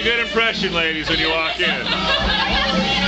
a good impression, ladies, when you walk in.